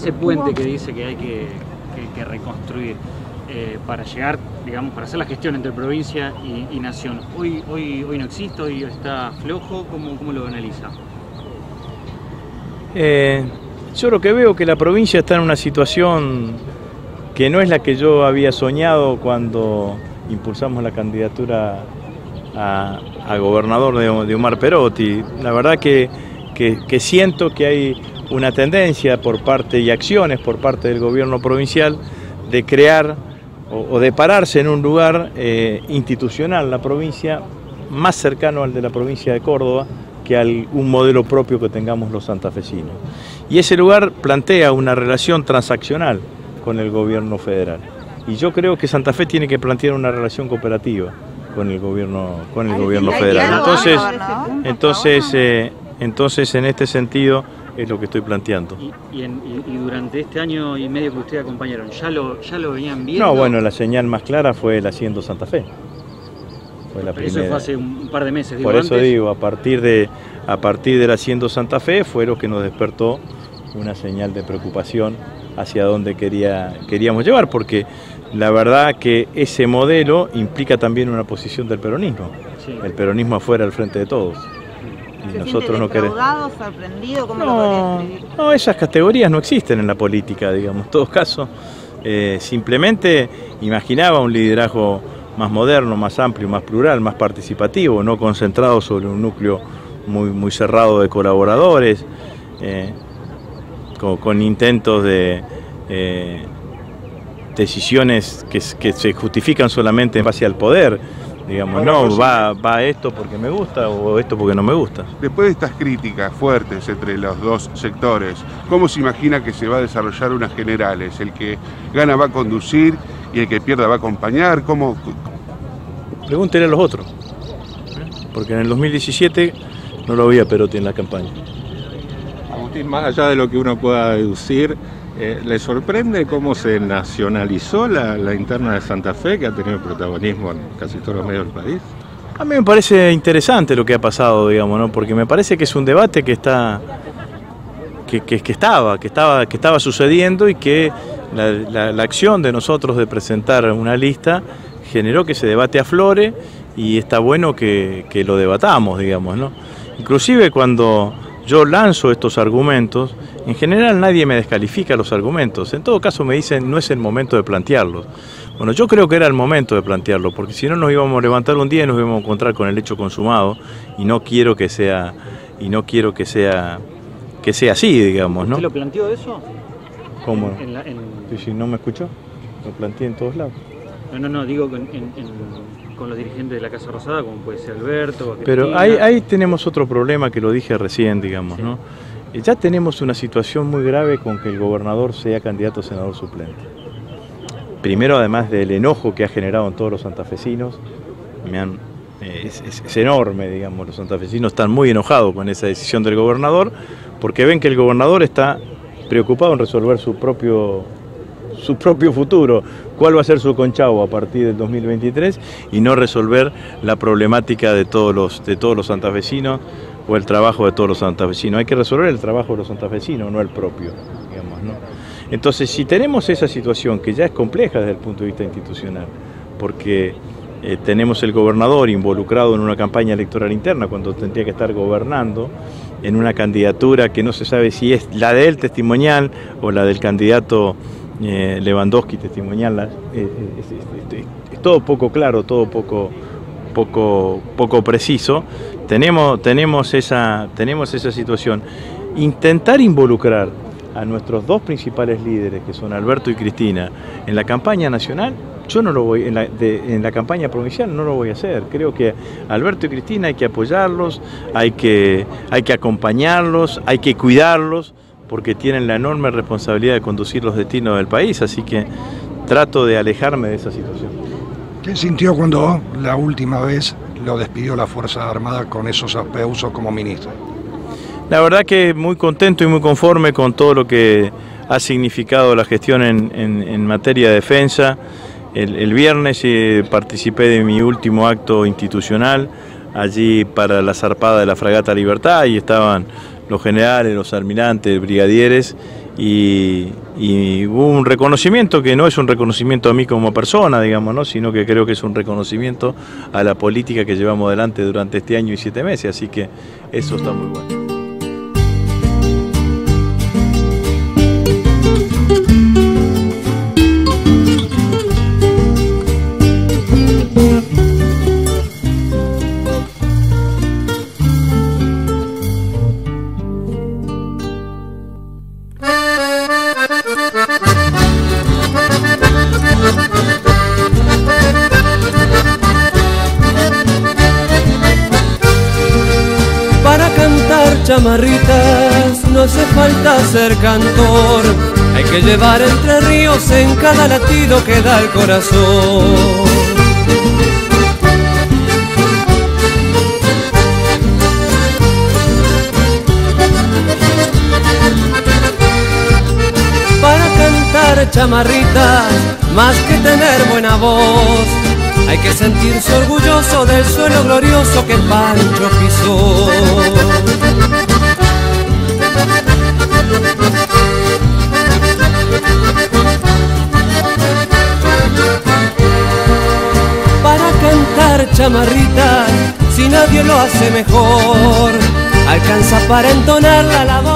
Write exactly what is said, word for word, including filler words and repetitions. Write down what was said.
ese puente que dice que hay que, que, que reconstruir eh, para llegar, digamos, para hacer la gestión entre provincia y, y nación, hoy, hoy, hoy no existe, hoy está flojo, ¿cómo, cómo lo analiza? Eh, yo lo que veo que la provincia está en una situación que no es la que yo había soñado cuando impulsamos la candidatura a, a gobernador de, de Omar Perotti. La verdad que, que, que siento que hay una tendencia por parte y acciones por parte del gobierno provincial de crear o, o de pararse en un lugar eh, institucional, la provincia, más cercano al de la provincia de Córdoba que a un modelo propio que tengamos los santafesinos. Y ese lugar plantea una relación transaccional con el gobierno federal. Y yo creo que Santa Fe tiene que plantear una relación cooperativa con el gobierno, con el gobierno federal. Entonces, entonces, eh, entonces, en este sentido es lo que estoy planteando. ¿Y, y, en, y, y durante este año y medio que ustedes acompañaron, ¿ya lo, ya lo venían viendo? No, bueno, la señal más clara fue el Haciendo Santa Fe. Fue la Pero primera. Eso fue hace un par de meses. Digo, Por eso antes. digo, a partir de a partir del Haciendo Santa Fe fue lo que nos despertó una señal de preocupación hacia dónde quería, queríamos llevar, porque la verdad que ese modelo implica también una posición del peronismo. Sí. El peronismo afuera al frente de todos. Y nosotros no queremos. ¿Sorprendido? ¿Cómo no, lo podría escribir? No, esas categorías no existen en la política, digamos. En todo caso, eh, simplemente imaginaba un liderazgo más moderno, más amplio, más plural, más participativo, no concentrado sobre un núcleo muy, muy cerrado de colaboradores, eh, con, con intentos de eh, decisiones que, que se justifican solamente en base al poder. Digamos, no, va, va esto porque me gusta o esto porque no me gusta. Después de estas críticas fuertes entre los dos sectores, ¿cómo se imagina que se va a desarrollar unas generales? ¿El que gana va a conducir y el que pierda va a acompañar? ¿Cómo? Pregúntenle a los otros, porque en el dos mil diecisiete no lo había Perotti en la campaña. Agustín, más allá de lo que uno pueda deducir, Eh, ¿le sorprende cómo se nacionalizó la, la interna de Santa Fe, que ha tenido protagonismo en casi todos los medios del país? A mí me parece interesante lo que ha pasado, digamos, ¿no? Porque me parece que es un debate que está que, que, que estaba, que estaba, que estaba sucediendo y que la, la, la acción de nosotros de presentar una lista generó que ese debate aflore y está bueno que, que lo debatamos, digamos, ¿no? Inclusive cuando yo lanzo estos argumentos, en general nadie me descalifica los argumentos, en todo caso me dicen no es el momento de plantearlos. Bueno, yo creo que era el momento de plantearlo, porque si no nos íbamos a levantar un día y nos íbamos a encontrar con el hecho consumado, y no quiero que sea, y no quiero que sea, que sea así, digamos, ¿no? ¿Usted lo planteó eso? ¿Cómo? En, en la, en... Si no me escuchó, lo planteé en todos lados. No, no, no, digo en, en, en, con los dirigentes de la Casa Rosada, como puede ser Alberto, pero ahí, ahí tenemos otro problema que lo dije recién, digamos, sí. ¿no? Ya tenemos una situación muy grave con que el gobernador sea candidato a senador suplente. Primero, además del enojo que ha generado en todos los santafesinos, me han, eh, es, es, es enorme, digamos, los santafesinos están muy enojados con esa decisión del gobernador, porque ven que el gobernador está preocupado en resolver su propio, su propio futuro, cuál va a ser su conchavo a partir del dos mil veintitrés, y no resolver la problemática de todos los, de todos los santafesinos, o el trabajo de todos los santafesinos. Hay que resolver el trabajo de los santafesinos, no el propio, digamos, ¿no? Entonces, si tenemos esa situación que ya es compleja desde el punto de vista institucional, porque eh, tenemos el gobernador involucrado en una campaña electoral interna cuando tendría que estar gobernando, en una candidatura que no se sabe si es la de él testimonial o la del candidato eh, Lewandowski testimonial, eh, es, es, es, es todo poco claro, todo poco, poco, poco preciso. Tenemos, tenemos, esa, tenemos esa situación. Intentar involucrar a nuestros dos principales líderes, que son Alberto y Cristina, en la campaña nacional, yo no lo voy, en la, de, en la campaña provincial no lo voy a hacer. Creo que Alberto y Cristina hay que apoyarlos, hay que, hay que acompañarlos, hay que cuidarlos, porque tienen la enorme responsabilidad de conducir los destinos del país, así que trato de alejarme de esa situación. ¿Qué sintió cuando la última vez lo despidió la Fuerza Armada con esos aplausos como ministro? La verdad que muy contento y muy conforme con todo lo que ha significado la gestión en, en, en materia de defensa. El, el viernes eh, participé de mi último acto institucional allí para la zarpada de la Fragata Libertad y estaban los generales, los almirantes, brigadieres, y, y hubo un reconocimiento que no es un reconocimiento a mí como persona, digamos, ¿no? Sino que creo que es un reconocimiento a la política que llevamos adelante durante este año y siete meses, así que eso está muy bueno. Chamarritas, no hace falta ser cantor, hay que llevar entre ríos en cada latido que da el corazón. Para cantar chamarritas, más que tener buena voz, hay que sentirse orgulloso del suelo glorioso que Pancho pisó. Para cantar chamarritas, si nadie lo hace mejor, alcanza para entonar la labor